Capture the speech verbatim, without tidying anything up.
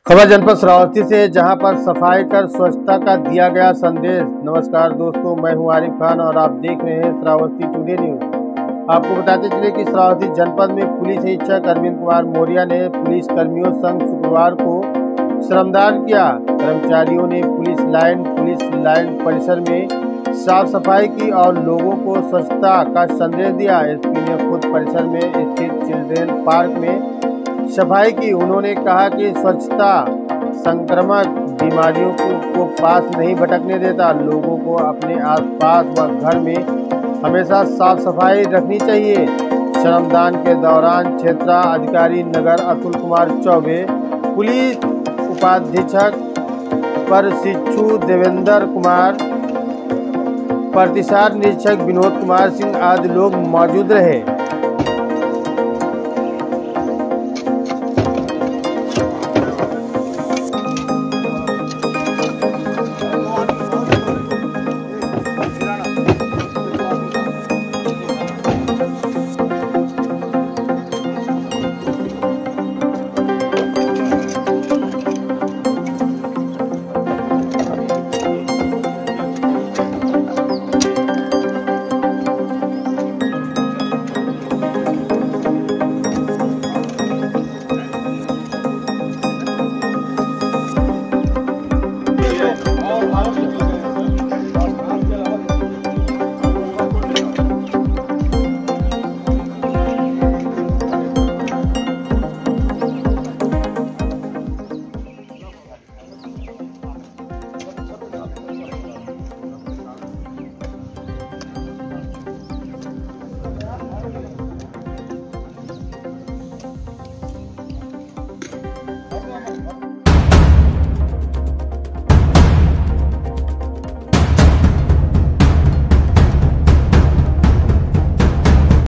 खबर जनपद श्रावस्ती से, जहां पर सफाई कर स्वच्छता का दिया गया संदेश। नमस्कार दोस्तों, मैं हूं आरिफ खान और आप देख रहे हैं श्रावस्ती टुडे न्यूज। आपको बताते चले कि श्रावस्ती जनपद में पुलिस अधीक्षक अरविंद कुमार मौर्य ने पुलिस कर्मियों संग शुक्रवार को श्रमदान किया। कर्मचारियों ने पुलिस लाइन पुलिस लाइन परिसर में साफ सफाई की और लोगों को स्वच्छता का संदेश दिया। एसपी ने खुद परिसर में स्थित चिल्ड्रेन पार्क में सफाई की। उन्होंने कहा कि स्वच्छता संक्रामक बीमारियों को, को पास नहीं भटकने देता। लोगों को अपने आसपास व घर में हमेशा साफ सफाई रखनी चाहिए। श्रमदान के दौरान क्षेत्राधिकारी नगर अतुल कुमार चौबे, पुलिस उपाधीक्षक प्रशिक्षु देवेंद्र कुमार, प्रतिसार निरीक्षक विनोद कुमार सिंह आदि लोग मौजूद रहे।